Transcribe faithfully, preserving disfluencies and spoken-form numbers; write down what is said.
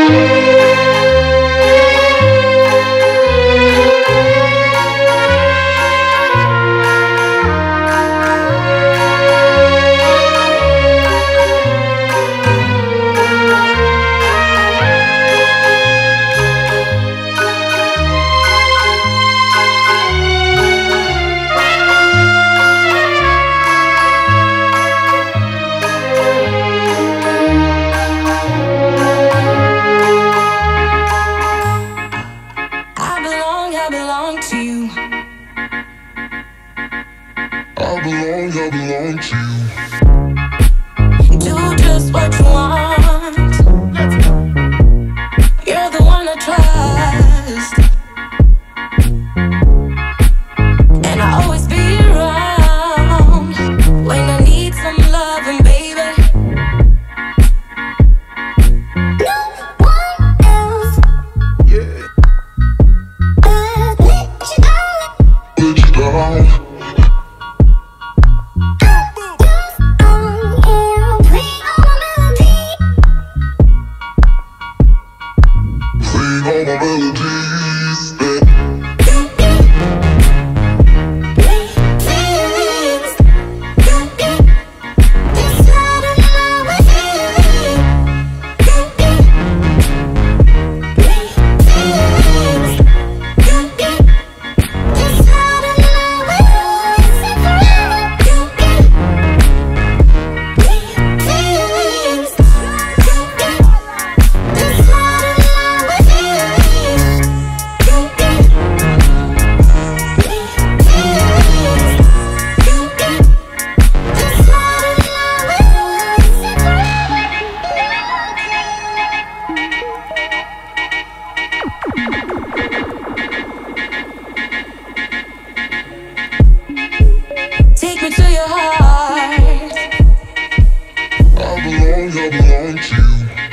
I belong to you. Do just what you want. You're the one I trust, and I'll always be around when I need some loving, baby. No one else. Yeah. I'd let you down. Let you down. All my melodies that take me to your heart. I belong, I belong to you.